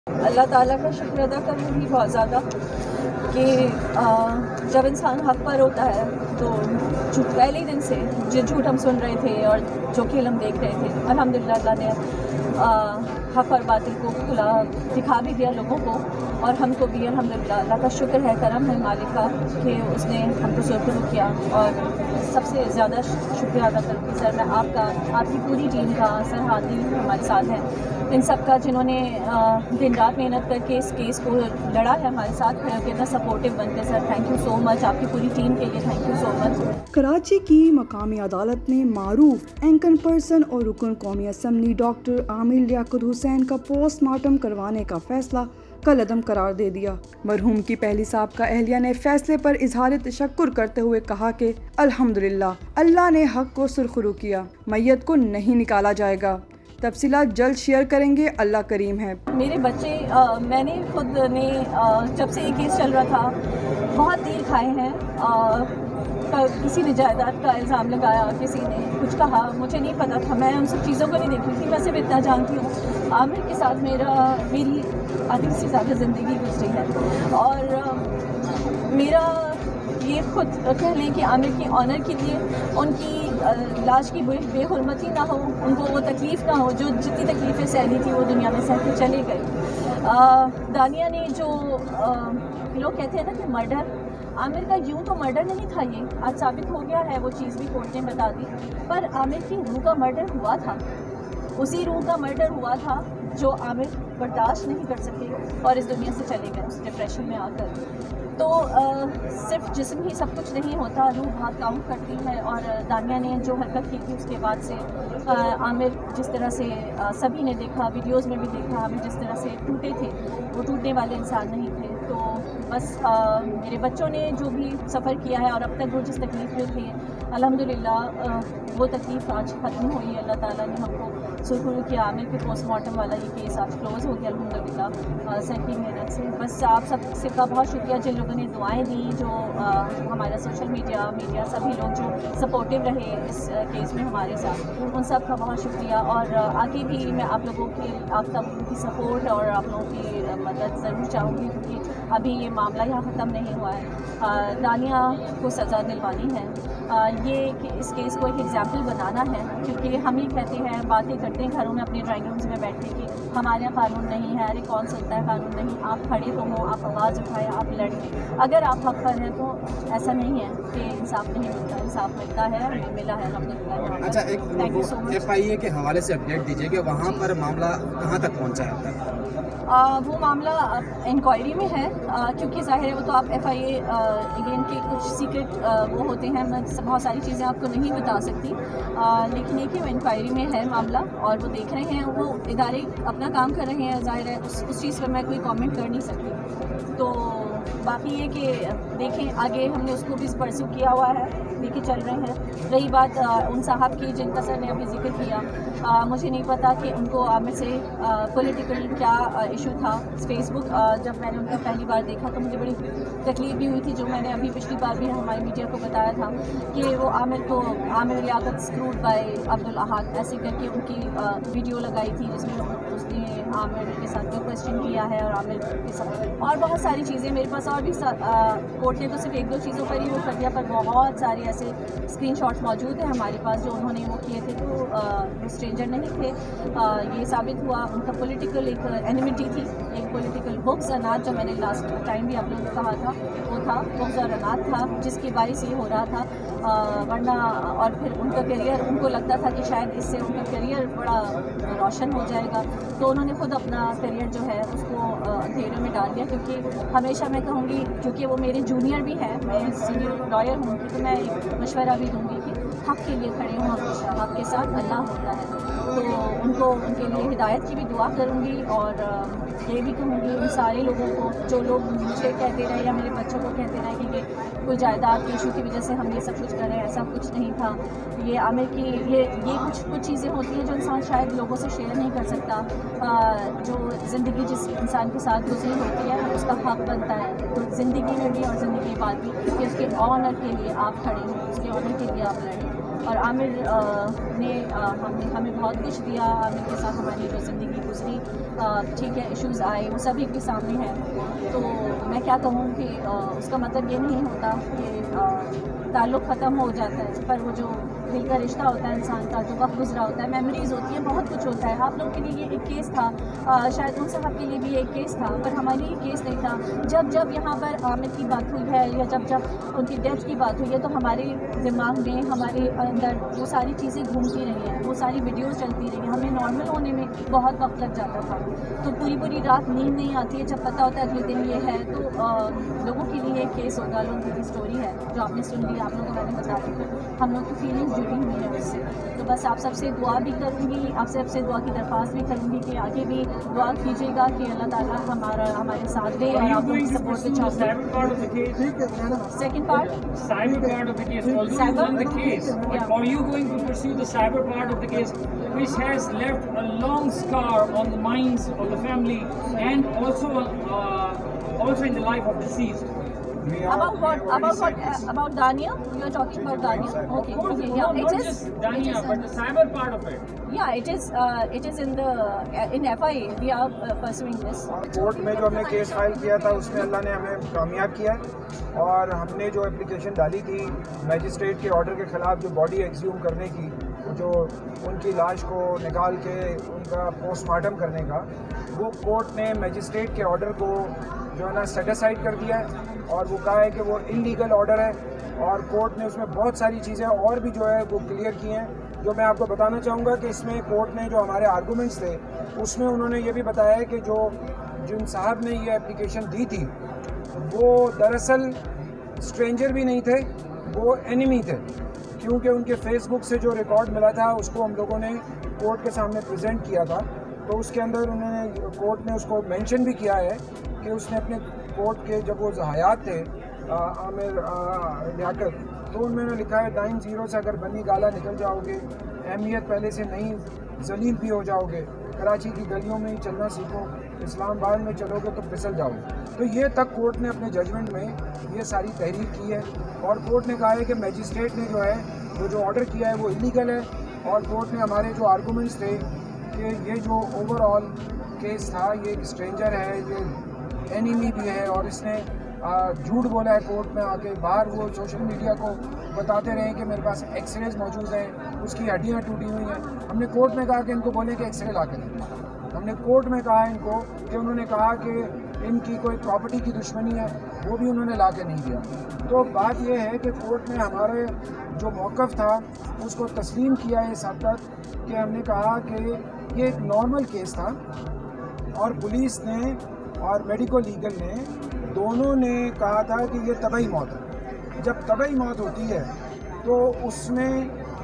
اللہ تعالیٰ کا شکر ادا کروں گی بہت زیادہ کہ جب انسان حق پر ہوتا ہے تو پہلے ہی دن سے جو جھوٹ ہم سن رہے تھے اور جو کھیل ہم دیکھ رہے تھے، الحمدللہ اللہ نے حق اور باطل کو کھلا دکھا بھی دیا لوگوں کو، اور ہم کو بھی الحمدللہ اللہ کا شکر ہے، کرم ہے مالک کا کہ اس نے ہم کو سرخرو کیا. اور سب سے زیادہ شکریہ ادا کروں گی سر میں آپ کا، آپ کی پوری ٹیم کا، سر ہادی ہمارے ساتھ ہیں، ان سب کا جنہوں نے دن رات محنت کر کے اس کیس کو لڑا ہے، ہمارے ساتھ کھڑے ہو کے اتنا سپورٹیو بن کے. سر تھینک یو سو مچ، آپ کی پوری ٹیم کے لیے thank you so much. Karachi کی مقامی عدالت نے معروف اینکر پرسن اور رکن قومی اسمبلی ڈاکٹر عامر لیاقت حسین کا پوسٹ مارٹم کروانے کا فیصلہ کالعدم قرار دے دیا. مرحوم کی پہلی سابقہ اہلیہ نے فیصلے پر اظہار تشکر کرتے ہوئے کہا کہ الحمدللہ اللہ نے حق کو سرخرو کیا، میت کو نہیں نکالا جائے گا، تفصیلات جلد شیئر کریں گے، اللہ کریم ہے. میرے بچے میں نے خود نے جب سے یہ کیس چل رہا تھا بہت دیر کھائے ہیں. کسی نے جائیداد کا الزام لگایا، کسی نے کچھ کہا، مجھے نہیں پتا تھا، میں ان سب چیزوں کو نہیں دیکھ رہی تھی. میں صرف اتنا جانتی ہوں عامر کے ساتھ میری آدھی سے زیادہ زندگی گزری ہے، اور میرا یہ خود کہہ لیں کہ عامر کی آنر کے لیے ان کی لاش کی بے حرمتی نہ ہو، ان کو وہ تکلیف نہ ہو جو جتنی تکلیفیں سہلی تھی وہ دنیا میں سہ کے چلے گئے. دانیہ نے جو لوگ کہتے ہیں نا کہ مرڈر، عامر کا یوں تو مرڈر نہیں تھا، یہ آج ثابت ہو گیا ہے، وہ چیز بھی کورٹ نے بتا دی، پر عامر کی روح کا مرڈر ہوا تھا، اسی روح کا مرڈر ہوا تھا جو عامر برداشت نہیں کر سکے اور اس دنیا سے چلے گئے اس ڈپریشن میں آ کر. تو صرف جسم ہی سب کچھ نہیں ہوتا، روح بہت کام کرتی ہے. اور دانیہ نے جو حرکت کی تھی اس کے بعد سے عامر جس طرح سے سبھی نے دیکھا، ویڈیوز میں بھی دیکھا، عامر جس طرح سے ٹوٹے تھے وہ ٹوٹنے والے انسان نہیں تھے. تو بس میرے بچوں نے جو بھی سفر کیا ہے اور اب تک وہ جس تکلیف میں تھے، الحمدللہ وہ تکلیف آج ختم ہوئی ہے. اللہ تعالیٰ نے ہم کو سرخرو کیا، عامر کے پوسٹ مارٹم والا یہ کیس آج کلوز ہو گیا الحمدللہ سر کی محنت سے. بس آپ سب کا بہت شکریہ جن لوگوں نے دعائیں دیں، جو ہمارا سوشل میڈیا سبھی لوگ جو سپورٹیو رہے اس کیس میں ہمارے ساتھ، ان سب کا بہت شکریہ. اور آگے بھی میں آپ لوگوں کی سپورٹ اور آپ لوگوں کی مدد ضرور چاہوں گی، کیونکہ ابھی یہ معاملہ یہاں ختم نہیں ہوا ہے. دانیہ کو سزا دلوانی ہے، یہ اس کیس کو ایک ایگزامپل بنانا ہے، کیونکہ ہم یہ کہتے ہیں، باتیں کرتے ہیں گھروں میں اپنے ڈرائنگ رومز میں بیٹھ کے کہ ہمارے یہاں قانون نہیں ہے، ارے کون سنتا ہے قانون نہیں. آپ کھڑے تو ہوں، آپ آواز اٹھائیں، آپ لڑیں. اگر آپ حق پر ہیں تو ایسا نہیں ہے کہ انصاف نہیں ملتا، انصاف ملتا ہے، ہمیں ملا ہے الحمدللہ. اچھا، ایک ایف آئی اے کے حوالے سے اپڈیٹ دیجیے کہ وہاں پر معاملہ کہاں تک پہنچا ہے؟ وہ معاملہ انکوائری میں ہے، کیونکہ ظاہر ہے وہ تو آپ ایف آئی اے اگین کے کچھ سیکرٹ وہ ہوتے ہیں، میں بہت ساری چیزیں آپ کو نہیں بتا سکتی، لیکن یہ کہ وہ انکوائری میں ہے معاملہ اور وہ دیکھ رہے ہیں، وہ ادارے اپنا کام کر رہے ہیں. ظاہر ہے اس چیز پر میں کوئی کامنٹ کر نہیں سکتی. تو باقی یہ کہ دیکھیں آگے، ہم نے اس کو بھی پرسو کیا ہوا ہے، لے کے چل رہے ہیں. رہی بات ان صاحب کی جن کا سر نے ابھی ذکر کیا، مجھے نہیں پتا کہ ان کو عامر سے پولیٹیکل کیا ایشو تھا. فیس بک جب میں نے ان کو پہلی بار دیکھا تو مجھے بڑی تکلیف بھی ہوئی تھی، جو میں نے ابھی پچھلی بار بھی ہماری میڈیا کو بتایا تھا کہ وہ عامر لیاقت اسکروڈ بائی عبدالاحد ایسے کر کے ان کی ویڈیو لگائی تھی، جس میں اس نے عامر کے ساتھ کوئی کوشچن کیا ہے اور عامر کے ساتھ اور بہت ساری چیزیں. میرے پاس اور بھی کورٹ نے تو صرف ایک دو چیزوں پر ہی وہ کر دیا، پر بہت سارے ایسے اسکرین شاٹس موجود ہیں ہمارے پاس جو انہوں نے وہ کیے تھے. تو وہ اسٹرینجر نہیں تھے، یہ ثابت ہوا. ان کا پولیٹیکل ایک اینیمیٹی تھی، ایک پولیٹیکل بغض اناج، جو میں نے لاسٹ ٹائم بھی آپ لوگوں کو کہا تھا وہ تھا، بغض اور اناج تھا، جس کی باعث یہ ہو رہا تھا. ورنہ اور پھر ان کا کیریئر، ان کو لگتا تھا کہ شاید اس سے ان کا کیریئر بڑا روشن ہو جائے گا، تو انہوں نے خود اپنا کیریئر جو ہے اس کو اندھیرے میں ڈال دیا. کیونکہ ہمیشہ میں کہوں گی، کیونکہ وہ میرے جونیئر بھی ہیں، میں سینئر لائر ہوں، تو میں ایک مشورہ بھی دوں گی کہ حق کے لیے کھڑے ہوں، ہمیشہ حق کے ساتھ اللہ ہوتا ہے. تو ان کو ان کے لیے ہدایت کی بھی دعا کروں گی، اور یہ بھی کہوں گی ان سارے لوگوں کو جو لوگ مجھے کہتے رہے یا میرے بچوں کو کہتے رہے کہ یہ کوئی جائیداد کے ایشو کی وجہ سے ہم یہ سب کچھ کر رہے ہیں، ایسا کچھ نہیں تھا. یہ عامر کی یہ کچھ چیزیں ہوتی ہیں جو انسان شاید لوگوں سے شیئر نہیں کر سکتا. جو زندگی جس انسان کے ساتھ گزری ہوتی ہے اس کا حق بنتا ہے، تو زندگی میں بھی اور زندگی بعد بھی کہ اس کے آنر کے لیے آپ کھڑے ہوں، اس کے آنر کے لیے آپ لڑیں. اور عامر نے ہمیں بہت کچھ دیا. عامر کے ساتھ ہماری جو زندگی گزری, ٹھیک ہے, ایشوز آئے, وہ سبھی کے سامنے ہیں. تو میں کیا کہوں کہ اس کا مطلب یہ نہیں ہوتا کہ تعلق ختم ہو جاتا ہے, پر وہ جو دل کا رشتہ ہوتا ہے انسان کا, جو وقت گزرا ہوتا ہے, میموریز ہوتی ہیں, بہت کچھ ہوتا ہے. آپ لوگوں کے لیے یہ ایک کیس تھا, شاید ان صاحب کے لیے بھی ایک کیس تھا, پر ہمارے لیے کیس نہیں تھا. جب یہاں پر عامر کی بات ہوئی ہے یا جب ان کی ڈیتھ کی بات ہوئی ہے, تو ہمارے دماغ میں, ہمارے اندر وہ ساری چیزیں گھومتی رہی ہیں, وہ ساری ویڈیوز چلتی رہی ہیں. ہمیں نارمل ہونے میں بہت وقت لگ جاتا تھا, تو پوری رات نیند نہیں آتی ہے جب پتہ ہوتا ہے اگلے دن یہ ہے. تو لوگوں کے لیے ایک کیس ہوگا, لوگوں کی اسٹوری ہے جو آپ نے سن لی, آپ لوگوں کو میں نے بتا دی, ہم لوگ کی فیلنگس جڑی ہوئی ہیں اس سے. تو بس آپ سب سے دعا بھی کروں گی, آپ سب سے دعا کی درخواست بھی کروں گی کہ آگے بھی دعا کیجیے گا کہ اللہ تعالیٰ ہمارے ساتھ دے اور آپ لوگوں کی سپورٹ کے چاہتے ہیں. Second part, cyber part of the case, although you won the case, but are you going to pursue the cyber part of the case, which has left a long scar on the minds of the family and also in the life of deceased? About Dania? You are talking about Dania? Okay, yeah. Not just Dania, but the cyber part of it. Yeah, it is in FIA. We are pursuing this. Court میں جو ہم نے case file کیا تھا اس میں اللہ نے ہمیں کامیاب کیا, اور ہم نے جو اپلیکیشن ڈالی تھی میجسٹریٹ کے آرڈر کے خلاف, جو باڈی ایکزیوم کرنے کی, جو ان کی لاش کو نکال کے ان کا پوسٹ مارٹم کرنے کا, وہ کورٹ نے میجسٹریٹ کے آرڈر کو جو ہے نا سیٹ اسائڈ کر دیا ہے, اور وہ کہا ہے کہ وہ انلیگل آرڈر ہے. اور کورٹ نے اس میں بہت ساری چیزیں اور بھی جو ہے وہ کلیئر کی ہیں, جو میں آپ کو بتانا چاہوں گا کہ اس میں کورٹ نے جو ہمارے آرگومنٹس تھے اس میں انہوں نے یہ بھی بتایا ہے کہ جن صاحب نے یہ اپلیکیشن دی تھی وہ دراصل اسٹرینجر بھی نہیں تھے, وہ اینیمی تھے, کیونکہ ان کے فیس بک سے جو ریکارڈ ملا تھا اس کو ہم لوگوں نے کورٹ کے سامنے پریزنٹ کیا تھا. تو اس کے اندر کورٹ نے اس کو مینشن بھی کیا ہے کہ اس نے اپنے کورٹ کے جب وہ حیات تھے عامر لیاقت, تو ان میں نے لکھا ہے دائیں زیرو سے اگر بنی گالا نکل جاؤ گے, اہمیت پہلے سے نہیں, ذلیل بھی ہو جاؤ گے, کراچی کی گلیوں میں ہی چلنا سیکھو, اسلام آباد میں چلو گے تو پھسل جاؤ گے. تو یہ تک کورٹ نے اپنے ججمنٹ میں یہ ساری تحریر کی ہے, اور کورٹ نے کہا ہے کہ میجسٹریٹ نے جو ہے وہ جو آرڈر کیا ہے وہ انلیگل ہے. اور کورٹ نے ہمارے جو آرگومنٹس تھے کہ یہ جو اوور آل کیس تھا, یہ ایک اسٹرینجر ہے, یہ اینیمی بھی ہے, اور اس نے جھوٹ بولا ہے کورٹ میں آ کے. باہر وہ سوشل میڈیا کو بتاتے رہے کہ میرے پاس ایکس ریز موجود ہیں, اس کی ہڈیاں ٹوٹی ہوئی ہیں. ہم نے کورٹ میں کہا کہ ان کو بولیں کہ ایکس رے لا کے دیں. ہم نے کورٹ میں کہا ان کو کہ انہوں نے کہا کہ ان کی کوئی پراپرٹی کی دشمنی ہے, وہ بھی انہوں نے لا کے نہیں دیا. تو بات یہ ہے کہ کورٹ نے ہمارے جو موقف تھا اس کو تسلیم کیا ہے اس حد تک کہ ہم نے کہا کہ یہ ایک نارمل کیس تھا, اور پولیس نے اور میڈیکل لیگل نے دونوں نے کہا تھا کہ یہ طبعی موت ہے. جب طبعی موت ہوتی ہے تو اس میں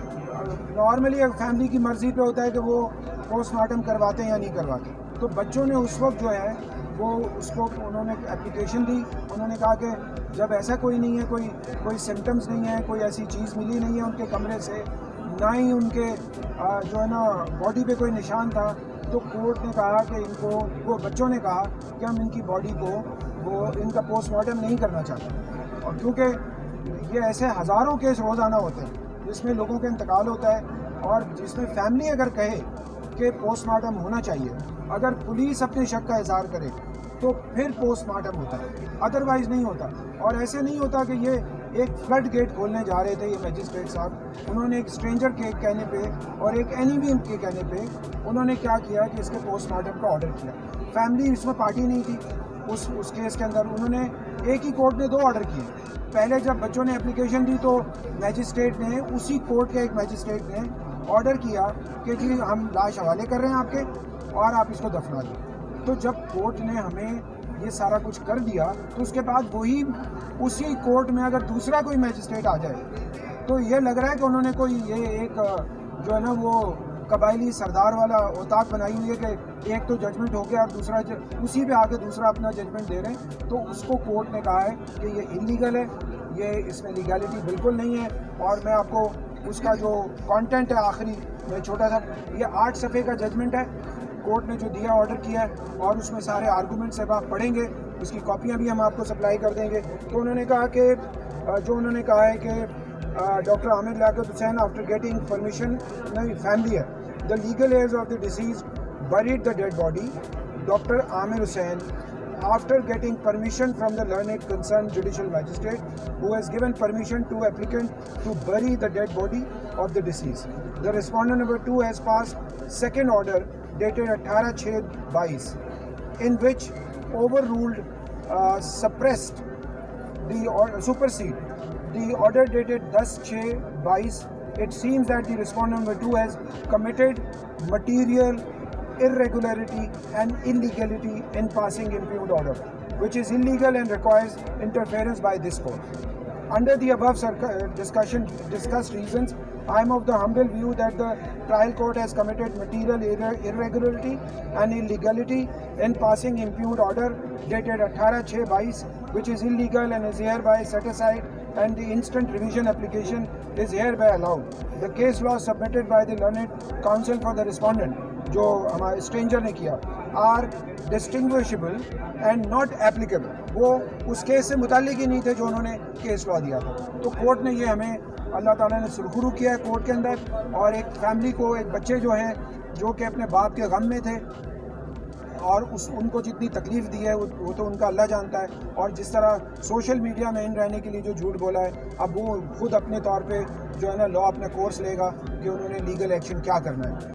نارملی ایک فیملی کی مرضی پہ ہوتا ہے کہ وہ پوسٹ مارٹم کرواتے ہیں یا نہیں کرواتے. تو بچوں نے اس وقت جو ہے وہ اس کو انہوں نے اپلیکیشن دی, انہوں نے کہا کہ جب ایسا کوئی نہیں ہے, کوئی سمٹمز نہیں ہے, کوئی ایسی چیز ملی نہیں ہے ان کے کمرے سے, نہ ہی ان کے جو ہے نا باڈی پہ کوئی نشان تھا, تو کورٹ نے کہا کہ ان کو, وہ بچوں نے کہا کہ ہم ان کی باڈی کو ان کا پوسٹ مارٹم نہیں کرنا چاہتے. اور کیونکہ یہ ایسے ہزاروں کیس روزانہ ہوتے ہیں جس میں لوگوں کا انتقال ہوتا ہے, اور جس میں فیملی اگر کہے کہ پوسٹ مارٹم ہونا چاہیے, اگر پولیس اپنے شک کا اظہار کرے تو پھر پوسٹ مارٹم ہوتا ہے, ادروائز نہیں ہوتا. اور ایسے نہیں ہوتا کہ یہ ایک فلڈ گیٹ کھولنے جا رہے تھے یہ میجسٹریٹ صاحب, انہوں نے ایک اسٹرینجر کے کہنے پہ اور ایک اینیمی کے کہنے پہ انہوں نے کیا کیا کہ اس کے پوسٹ مارٹم کا آرڈر کیا. فیملی اس میں پارٹی نہیں تھی اس کیس کے اندر. انہوں نے ایک ہی کورٹ نے 2 آرڈر کیے. پہلے جب بچوں نے اپلیکیشن دی تو میجسٹریٹ نے, اسی کورٹ کے ایک میجسٹریٹ نے آرڈر کیا کہ جی ہم لاش حوالے کر رہے ہیں آپ کے, اور آپ اس کو دفنا دیں. تو جب کورٹ نے ہمیں یہ سارا کچھ کر دیا تو اس کے بعد وہی اسی کورٹ میں اگر دوسرا کوئی میجسٹریٹ آ جائے تو یہ لگ رہا ہے کہ انہوں نے کوئی یہ ایک جو ہے نا وہ قبائلی سردار والا اوتاق بنائی ہوئی ہے کہ ایک تو ججمنٹ ہو گیا اور دوسرا اسی پہ آگے دوسرا اپنا ججمنٹ دے رہے ہیں. تو اس کو کورٹ نے کہا ہے کہ یہ انلیگل ہے, یہ اس میں لیگیلٹی بالکل نہیں ہے. اور میں آپ کو اس کا جو کانٹینٹ ہے آخری میں چھوٹا سا, یہ 8 صفحے کا ججمنٹ ہے کورٹ نے جو دیا, آرڈر کیا ہے, اور اس میں سارے آرگومنٹس اب آپ پڑھیں گے, اس کی کاپیاں بھی ہم آپ کو سپلائی کر دیں گے. تو انہوں نے کہا کہ جو انہوں نے کہا ہے کہ Dr. Amir Liaquat Hussain, after getting permission, family, the legal heirs of the deceased buried the dead body. Dr. Amir Hussain, after getting permission from the learned concerned judicial magistrate, who has given permission to applicant to bury the dead body of the deceased. The respondent number 2 has passed second order dated 18/6/22, in which overruled, suppressed the supersede the order dated 10/6/22. It seems that the respondent number 2 has committed material irregularity and illegality in passing impugned order, which is illegal and requires interference by this court. Under the above discussed reasons, I am of the humble view that the trial court has committed material irregularity and illegality in passing impugned order dated 18/6/22, which is illegal and is hereby set aside, and the instant revision application is hereby allowed. The case law submitted by the learned counsel for the respondent, जो हमारे stranger ने किया, are distinguishable and not applicable. वो उस case से मुताल्लिक ही नहीं थे जो उन्होंने केस लॉ दिया था. तो कोर्ट ने ये हमें, अल्लाह ताला ने सुरखुरू किया है कोर्ट के अंदर, और एक फैमिली को, एक बच्चे जो हैं जो कि अपने बाप के गम में थे और उनको जितनी तकलीफ़ दी है वो तो उनका अल्लाह जानता है, और जिस तरह सोशल मीडिया में इन रहने के लिए जो झूठ बोला है, अब वो खुद अपने तौर पे जो है ना लॉ अपना कोर्स लेगा कि उन्होंने लीगल एक्शन क्या करना है.